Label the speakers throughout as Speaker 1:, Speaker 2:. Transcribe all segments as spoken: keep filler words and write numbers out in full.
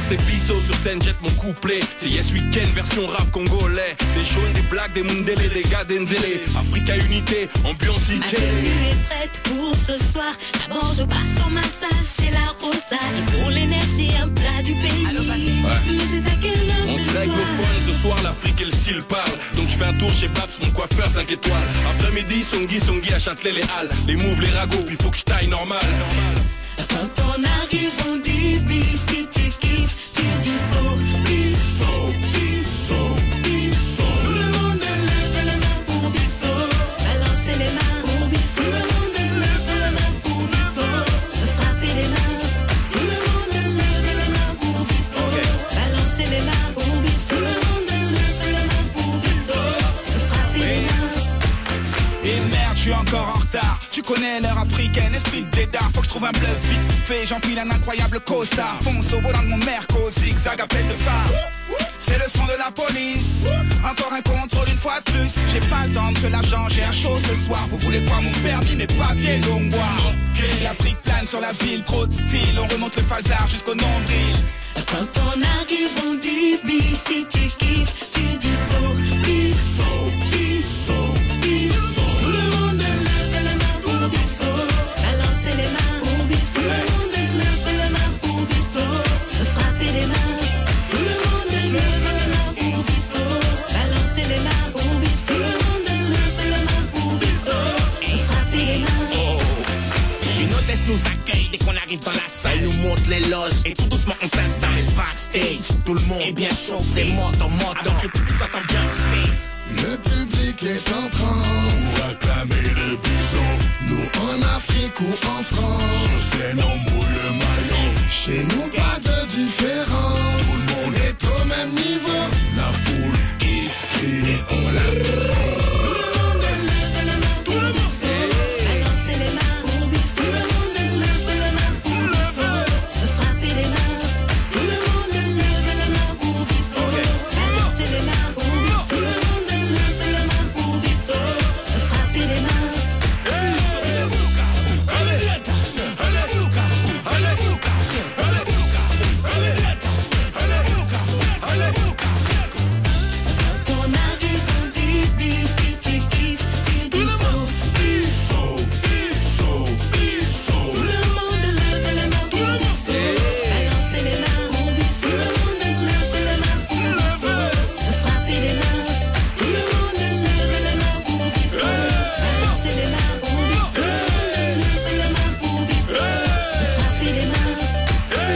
Speaker 1: c'est Bissot sur scène, jette mon couplet. C'est Yes Weekend version rap congolais. Des jaunes, des blagues, des Mundele, des gars d'Enzele. Africa Unité, ambiance
Speaker 2: Ma tenue est prête pour ce soir. D'abord je passe son massage chez la Rosa. Et pour l'énergie un plat du pays. Allô, ouais. Mais c'est à quelle heure
Speaker 1: on
Speaker 2: ce
Speaker 1: se règle
Speaker 2: soir?
Speaker 1: au fun, ce soir l'Afrique et le style parle. Donc je fais un tour chez Babs, mon coiffeur cinq étoiles. Après-midi, Songi, Songi à Châtelet les Halles. Les moves, les ragots, puis faut que je taille normal.
Speaker 2: Quand on arrive on dit bis. Si tu kiffes, tu dis so. Bis, bis, bis. Tout le monde lève les mains pour Bisso. Balancez les mains pour Bisso. Tout le monde lève les mains pour Bisso. Frappez les mains. Tout le monde lève les mains pour Bisso. Balancez les mains pour Bisso. Tout le monde lève les mains pour Bisso. Frappez les mains.
Speaker 3: Et merde, je suis encore en retard. Tu connais l'heure africaine, esprit de dédard. Faut que je trouve un bluff vite fait, j'enfile un incroyable costard. Fonce au volant de mon Merco, zigzag appel de phare. C'est le son de la police. Encore un contrôle une fois de plus. J'ai pas le temps de l'argent, j'ai un show ce soir. Vous voulez voir mon permis, mes papiers donc boire. L'Afrique plane sur la ville, trop de style. On remonte le falzar jusqu'au nombril.
Speaker 2: Quand on arrive on dit bis. Si tu kiffes, tu dis so. Bis, bis, bis. Tout le monde lève les mains pour Bisso. Balancez les mains pour Bisso. Tout le monde lève les mains pour Bisso. Frappez les mains. Tout le monde lève les mains pour Bisso. Balancez les mains pour Bisso. Tout le monde lève les mains pour Bisso. Frappez les mains.
Speaker 4: Une hôtesse nous accueille dès qu'on arrive dans la salle. Elle nous montre les loges et tout doucement on s'installe. Backstage, tout le monde est bien chaud. C'est moto, moto. Alors que le public s'entend bien, c'est
Speaker 5: le public est en transe pour acclamer le bison. Nous en Afrique ou en France, sur scène on mouille le maillot. Chez nous pas de différence, tout le monde est au même niveau. La foule qui crie et on l'applaudit.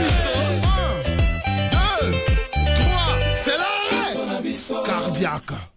Speaker 5: Cardiaque.